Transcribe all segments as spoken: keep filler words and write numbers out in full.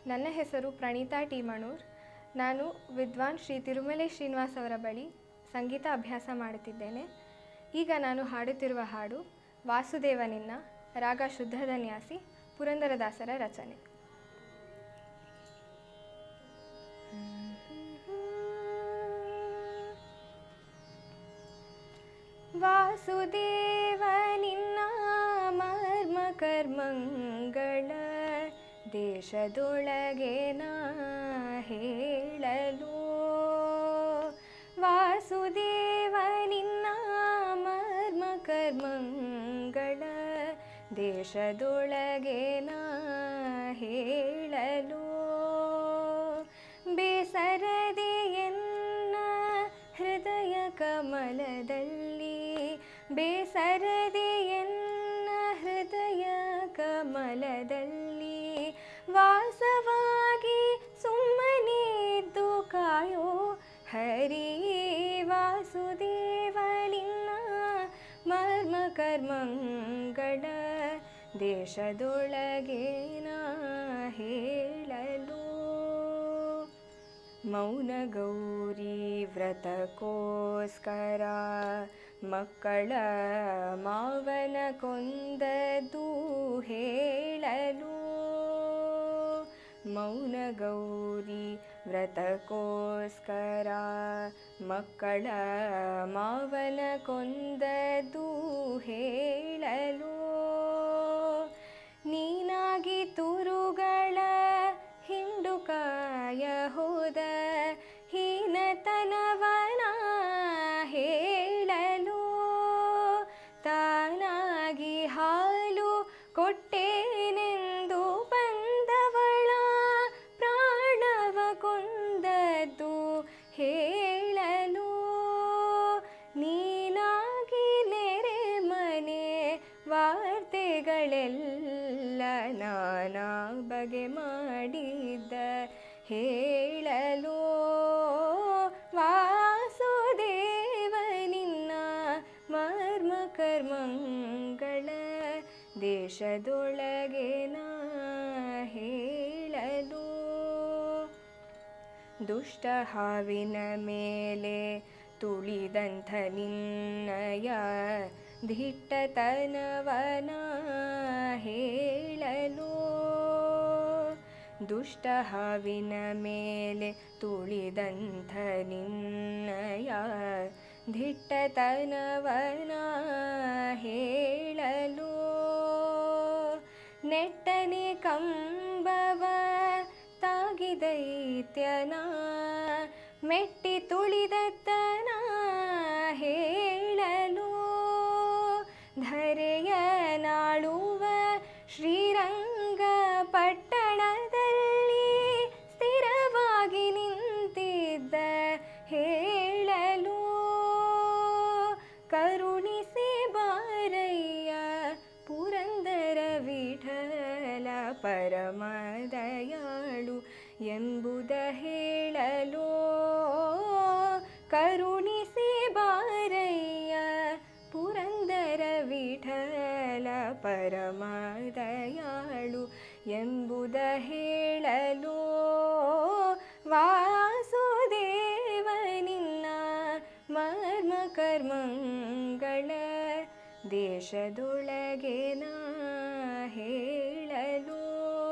ನನ್ನ ಹೆಸರು ಪ್ರಣೀತಾ ಟೀಮಣೂರ್. ನಾನು ವಿದ್ವಾನ್ ಶ್ರೀ ತಿರುಮಲೆ ಶ್ರೀನಿವಾಸ್ ಅವರ ಬಳಿ ಸಂಗೀತ ಅಭ್ಯಾಸ ಮಾಡುತ್ತಿದ್ದೇನೆ. ಈಗ ನಾನು ಹಾಡುತ್ತಿರುವ ಹಾಡು ವಾಸುದೇವ ನಿನ್ನ, ರಾಗ ಶುದ್ಧಧನ್ಯಾಸಿ, ಪುರಂದರದಾಸರ ರಚನೆ. ವಾಸುದೇವ ನಿನ್ನ ಮರ್ಮ ಕರ್ಮಂಗಳ ದೇಶದೊಳಗೆ ನಾ ಹೇಳಲು. ವಾಸುದೇವ ನಿನ್ನ ಮರ್ಮ ಕರ್ಮಂಗಳ ದೇಶದೊಳಗೆ ನಾ ಹೇಳಲು. ಬೇಸರದೆ ಎನ್ನ ಹೃದಯ ಕಮಲದಲ್ಲಿ, ಬೇಸರದೆ ಎನ್ನ ಹೃದಯ ಕಮಲದಲ್ಲಿ ವಾಸವಾಗಿ ಸುಮ್ಮನಿದ್ದು ಕಾಯೋ ಹರಿ. ವಾಸುದೇವ ನಿನ್ನ ಮರ್ಮ ಕರ್ಮಂಗಳ ದೇಶದೊಳಗೆ ನಾ ಹೇಳಲು. ಮೌನ ಗೌರಿ ವ್ರತಕ್ಕೋಸ್ಕರ ಮಕ್ಕಳ ಮಾವನ ಕೊಂದದ್ದು ಹೇಳಲು. ಮೌನ ಗೌರಿ ವ್ರತಕ್ಕೋಸ್ಕರ ಮಕ್ಕಳ ಮಾವನ ಕೊಂದದ್ದು ಹೇಳಲು. ನೀನಾಗಿ ತುರುಗಳ ಹಿಂಡುಕಾಯ ಹೋದ ಹೀನತನವನ ಹೇಳಲು. ತಾನಾಗಿ ಹಾಲು ಕೊಟ್ಟೇನೆಂದು ಬಂದವಳ ಪ್ರಾಣವ ಕೊಂದದ್ದು ಹೇಳಲು. ನೀನಾಗಿ ನೆರೆ ಮನೆ ವಾರ್ತೆಗಳೆಲ್ಲ ನಾನಾ ಬಗೆ ಮಾಡಿದ್ದ ಹೇಳಲು. ವಾಸುದೇವ ನಿನ್ನ ಮರ್ಮ ಕರ್ಮಂಗಳ ದೇಶದೊಳಗೆ ನಾ ಹೇಳಲು. ದುಷ್ಟ ಹಾವಿನ ಮೇಲೆ ತುಳಿದಂಥ ನಿನ್ನಯ ದಿಟ್ಟತನವನ ಹೇಳಲು. ದುಷ್ಟ ಹಾವಿನ ಮೇಲೆ ತುಳಿದಂಥ ನಿನ್ನಯ ದಿಟ್ಟತನವನ ಹೇಳಲು. ನೆಟ್ಟನೆ ಕಂಬವ ತಾಗಿದೈತ್ಯನ ಮೆಟ್ಟಿ ತುಳಿದತ್ತನ ಹೇಳಲು. ಧರೆಯ ನಾಳುವ ಶ್ರೀರಂಗ ಪಟ್ಟಣದಲ್ಲಿ ಸ್ಥಿರವಾಗಿ ನಿಂತಿದ್ದ ಹೇಳಲು. ಕರುಣಿಸಿ ಬಾರಯ್ಯ ಪುರಂದರ ವಿಠಲ ಪರಮದಯಾಳು ಎಂಬುದ ಹೇಳಲು. ಕರುಣಿಸಿ ಬಾರಯ್ಯ ಪುರಂದರ ವಿಠಲ ಪರಮದಯಾಳು ಎಂಬುದ ಹೇಳಲು. ವಾಸುದೇವ ನಿನ್ನ ಮರ್ಮ ಕರ್ಮಂಗಳ ದೇಶದೊಳಗೆ ನಾ ಹೇಳಲು.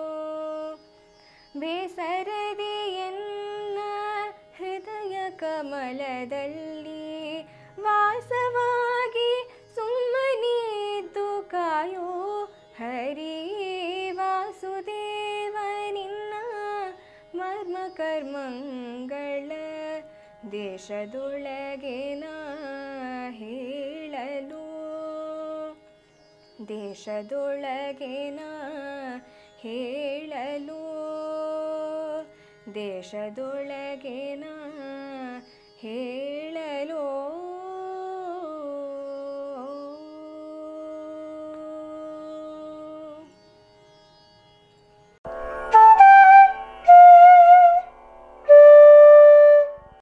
ಬೇಸರದೆ ಎನ್ನ ಹೃದಯ ಕಮಲದಲ್ಲಿ ವಾಸವಾಗಿ ಸುಮ್ಮನಿದ್ದು ಕಾಯೋ ಹರಿ. ವಾಸುದೇವ ನಿನ್ನ ಮರ್ಮ ಕರ್ಮಂಗಳ ದೇಶದೊಳಗೆ ನಾ ಹೇಳಲು. ದೇಶದೊಳಗೆ ನಾ ಹೇಳಲು. ದೇಶದೊಳಗೆ ನಾ